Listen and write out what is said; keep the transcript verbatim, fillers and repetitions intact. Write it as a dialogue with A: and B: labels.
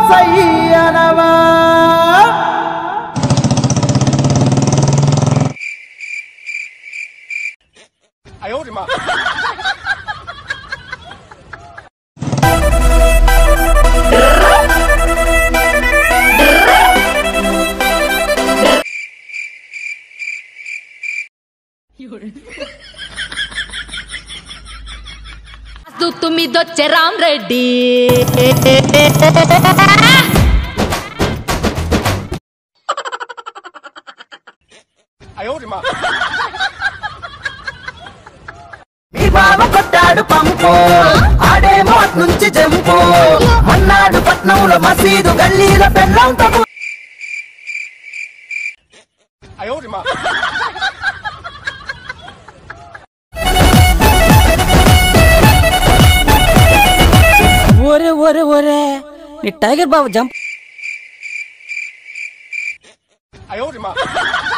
A: సయ్యనవా అయ్యో మా
B: తుమ్మిదొచ్చే రామ్ రెడ్డి
A: మీ బావ కొట్టాడు పంపు ఆడేమో నుంచి జంపు మన్నాడు పట్నంలో మసీదు గల్లీల పెళ్ళంతో
C: ఒరే ఒరే ఒరే నీ టైగర్ బాబు జంప్